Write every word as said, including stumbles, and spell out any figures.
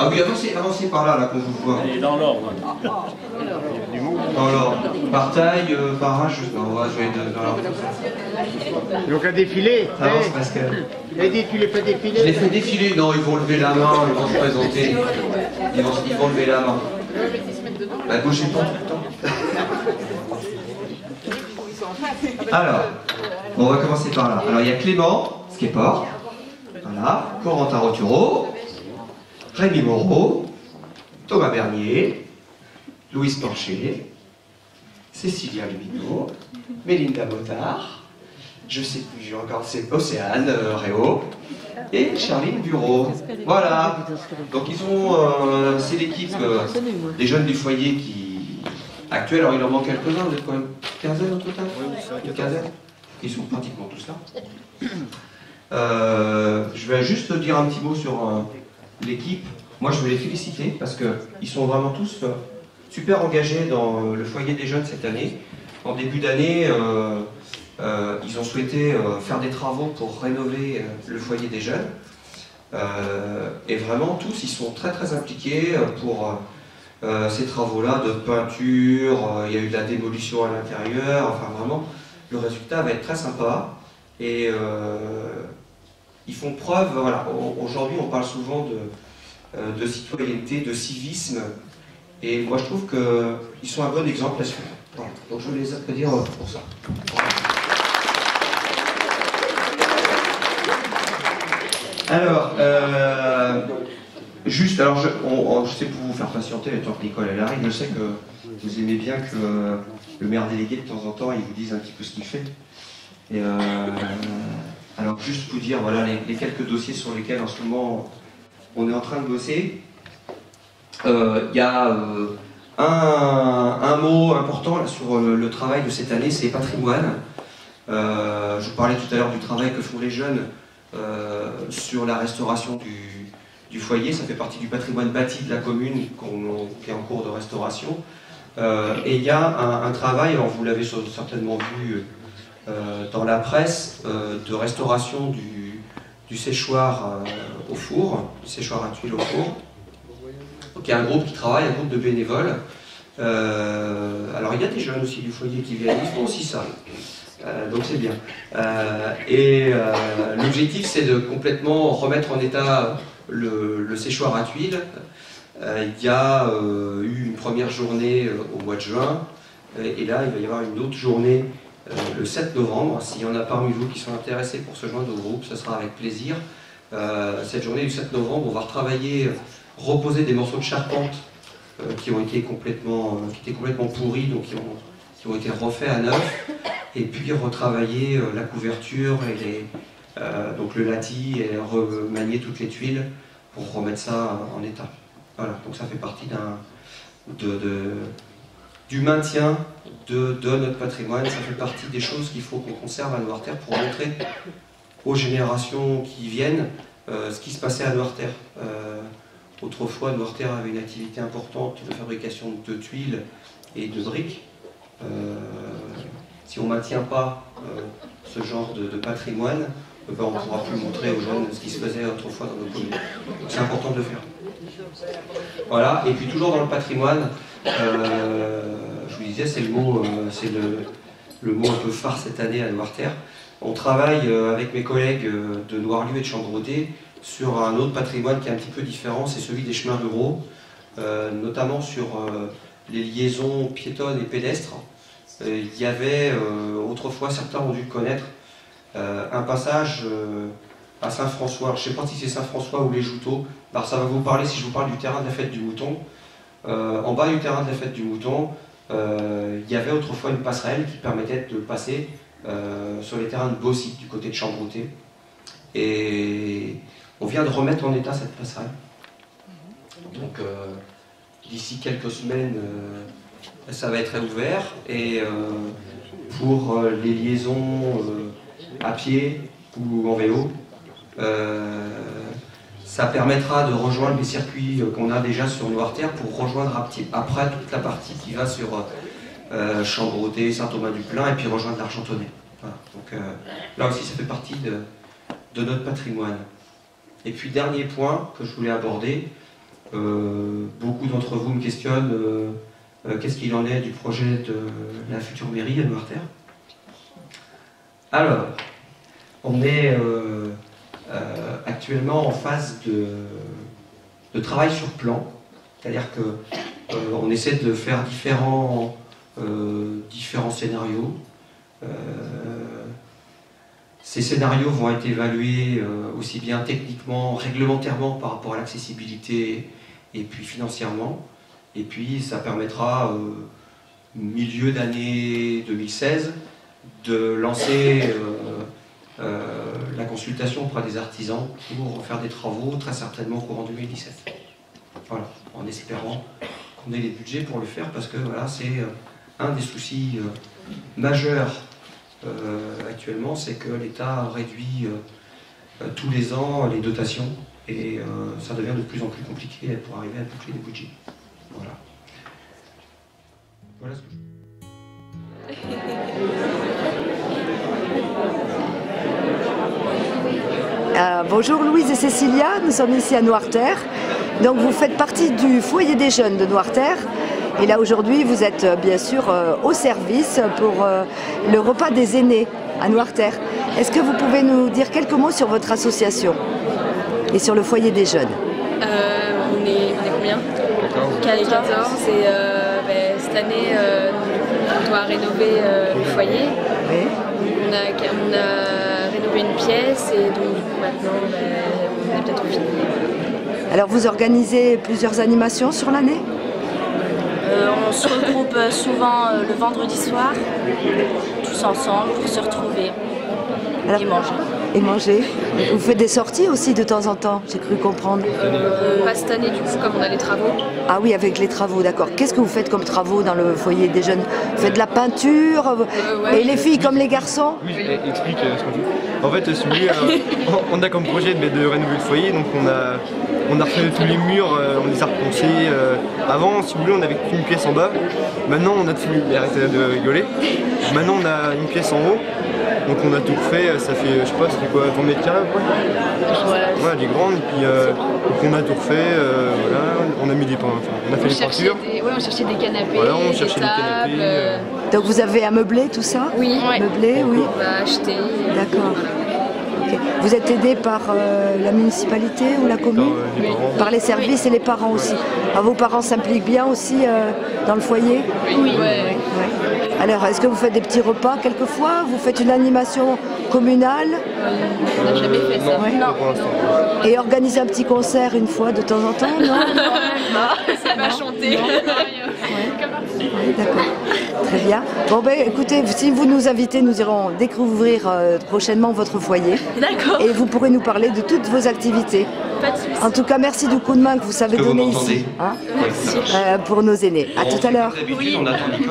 Ah oui, avancez, avancez par là, là, qu'on vous voit. Et dans l'ordre. Dans l'ordre. Par taille, euh, par âge, non, on va jouer de, dans l'ordre. Donc à défiler. Avance, Pascal. Et dit, tu les fais Je les défiler. fais défiler, non, ils vont lever la main, ils vont se présenter. Ils vont, ils vont lever la main. Bah, bougez pas tout le temps. Alors, bon, on va commencer par là. Alors, il y a Clément, skateboard. Voilà. Corentin Roturo. Rémi Moreau. Thomas Bernier. Louise Porcher. Cécilia Lumineau. Mélinda Motard. Je sais plus, j'ai encore, c'est Océane euh, Réau. Et Charline Bureau. Voilà. Donc, ils ont, euh, c'est l'équipe euh, des jeunes du foyer qui. Actuel, alors il en manque quelques-uns, vous êtes quand même une quinzaine au total? Une quinzaine. Ils sont pratiquement tous là. Euh, je vais juste dire un petit mot sur euh, l'équipe. Moi je veux les féliciter parce qu'ils sont vraiment tous euh, super engagés dans euh, le foyer des jeunes cette année. En début d'année, euh, euh, ils ont souhaité euh, faire des travaux pour rénover euh, le foyer des jeunes. Euh, et vraiment tous, ils sont très très impliqués euh, pour... Euh, Euh, ces travaux-là de peinture, euh, il y a eu de la démolition à l'intérieur, enfin vraiment, le résultat va être très sympa. Et euh, ils font preuve, voilà, aujourd'hui on parle souvent de, euh, de citoyenneté, de civisme, et moi je trouve qu'ils sont un bon exemple à suivre. Voilà. Donc je veux les applaudir pour ça. Alors, euh, juste, alors je, on, on, je sais pour vous faire patienter, le temps que Nicole elle arrive, je sais que vous aimez bien que euh, le maire délégué de temps en temps il vous dise un petit peu ce qu'il fait. Et euh, alors juste pour dire voilà les, les quelques dossiers sur lesquels en ce moment on est en train de bosser. Il euh, y a euh, un, un mot important là, sur le, le travail de cette année, c'est patrimoine. Euh, je vous parlais tout à l'heure du travail que font les jeunes euh, sur la restauration du, du foyer. Ça fait partie du patrimoine bâti de la commune qu'on, qui est en cours de restauration. Euh, et il y a un, un travail, alors vous l'avez certainement vu euh, dans la presse, euh, de restauration du, du séchoir euh, au four, du séchoir à tuiles au four. Donc il y a un groupe qui travaille, un groupe de bénévoles. Euh, alors il y a des jeunes aussi du foyer qui viennent, ils font aussi ça. Euh, donc c'est bien. Euh, et euh, l'objectif c'est de complètement remettre en état le, le séchoir à tuiles. Euh, il y a euh, eu une première journée euh, au mois de juin, et là il va y avoir une autre journée euh, le sept novembre. S'il y en a parmi vous qui sont intéressés pour se joindre au groupe, ce sera avec plaisir. Euh, cette journée du sept novembre, on va retravailler, reposer des morceaux de charpente euh, qui ont été complètement, euh, qui étaient complètement pourris, donc qui ont, qui ont été refaits à neuf, et puis retravailler euh, la couverture et les, euh, donc le lati et remanier toutes les tuiles pour remettre ça en état. Voilà, donc ça fait partie d'un, de, de, du maintien de, de notre patrimoine, ça fait partie des choses qu'il faut qu'on conserve à Noirterre pour montrer aux générations qui viennent euh, ce qui se passait à Noirterre. Euh, autrefois, Noirterre avait une activité importante de fabrication de tuiles et de briques. Euh, si on ne maintient pas euh, ce genre de, de patrimoine, eh ben, on ne pourra plus montrer aux jeunes ce qui se faisait autrefois dans nos communes. C'est important de le faire. Voilà, et puis toujours dans le patrimoine, euh, je vous disais, c'est le mot, euh, c'est le, le mot un peu phare cette année à Noirterre. On travaille euh, avec mes collègues euh, de Noirlieu et de Chambreaudet sur un autre patrimoine qui est un petit peu différent, c'est celui des chemins ruraux, euh, notamment sur euh, les liaisons piétonnes et pédestres. Euh, il y avait, euh, autrefois, certains ont dû le connaître, euh, un passage euh, à Saint-François. Je ne sais pas si c'est Saint-François ou les Jouteaux. Alors ça va vous parler si je vous parle du terrain de la fête du mouton. Euh, en bas du terrain de la fête du mouton, euh, il y avait autrefois une passerelle qui permettait de passer euh, sur les terrains de Bossy, du côté de Chambreaudet. Et on vient de remettre en état cette passerelle. Donc euh, d'ici quelques semaines, euh, ça va être réouvert. Et euh, pour euh, les liaisons euh, à pied ou en vélo, euh, ça permettra de rejoindre les circuits qu'on a déjà sur Noirterre pour rejoindre après toute la partie qui va sur euh, Chambreaudet, Saint-Thomas-du-Plain et puis rejoindre l'Argentonnais. Voilà. Donc euh, là aussi ça fait partie de, de notre patrimoine. Et puis dernier point que je voulais aborder, Euh, beaucoup d'entre vous me questionnent euh, euh, qu'est-ce qu'il en est du projet de la future mairie à Noirterre. Alors, on est euh, euh, actuellement en phase de, de travail sur plan, c'est-à-dire que euh, on essaie de faire différents, euh, différents scénarios. Euh, Ces scénarios vont être évalués euh, aussi bien techniquement, réglementairement par rapport à l'accessibilité et puis financièrement. Et puis ça permettra, euh, milieu d'année deux mille seize, de lancer euh, euh, la consultation auprès des artisans pour faire des travaux, très certainement courant deux mille dix-sept. Voilà, en espérant qu'on ait les budgets pour le faire, parce que voilà, c'est un des soucis euh, majeurs Euh, actuellement, c'est que l'État réduit euh, tous les ans les dotations et euh, ça devient de plus en plus compliqué pour arriver à boucler les budgets. Voilà. Voilà ce que je... Euh, bonjour Louise et Cécilia, nous sommes ici à Noirterre. Donc vous faites partie du foyer des jeunes de Noirterre. Et là aujourd'hui vous êtes euh, bien sûr euh, au service pour euh, le repas des aînés à Noirterre. Est-ce que vous pouvez nous dire quelques mots sur votre association et sur le foyer des jeunes? euh, on, est, on est combien? quatorze. Et euh, ben, cette année euh, on doit rénover euh, le foyer. Oui. On a, on a rénové une pièce et donc du coup maintenant ben, on est peut-être fini. Alors vous organisez plusieurs animations sur l'année? Euh, on se regroupe souvent euh, le vendredi soir, tous ensemble, pour se retrouver. Alors, et manger. Et manger. Vous faites des sorties aussi de temps en temps, j'ai cru comprendre. Euh, pas cette année du coup, comme on a les travaux. Ah oui, avec les travaux, d'accord. Qu'est-ce que vous faites comme travaux dans le foyer des jeunes? Vous faites de la peinture euh, ouais, et les filles comme les garçons? Oui, explique euh, ce qu'on fait. En fait, si vous voulez, euh, on a comme projet de, de rénover le foyer, donc on a, on a refait tous les murs, euh, on les a repensés. Euh, avant, si vous voulez, on avait qu'une pièce en bas. Maintenant, on a tout, arrêtez de rigoler. Maintenant, on a une pièce en haut. Donc on a tout refait, ça fait, je sais pas, ça fait quoi, vingt mètres carrés après? Ouais, elle est grande, et puis euh, donc on a tout refait, euh, voilà, on a mis des pains, enfin, on a fait on les peintures. Des, ouais, on cherchait des canapés, voilà, on des cherchait tables. des canapés. Euh... Donc vous avez ameubler tout ça? Oui. Meublé, oui. On va acheter. D'accord. Okay. Vous êtes aidé par euh, la municipalité ou la commune? Par, euh, les parents. Par les services et les parents aussi. Ah, vos parents s'impliquent bien aussi euh, dans le foyer? Oui. Ouais. Ouais. Alors, est-ce que vous faites des petits repas quelquefois? Vous faites une animation communale? On n'a jamais fait ça. Ouais. Non. Pour l'instant. Et organiser un petit concert une fois de temps en temps, non? Non, c'est pas chanter. Oui, d'accord. Très bien. Bon ben écoutez, si vous nous invitez, nous irons découvrir euh, prochainement votre foyer. D'accord. Et vous pourrez nous parler de toutes vos activités. Pas de soucis. En tout cas, merci du coup de main que vous savez Que vous donner m'entendez. ici hein, Ouais, ça marche. euh, pour nos aînés. À On tout fait à l'heure. comme d'habitude, on attend Nicole.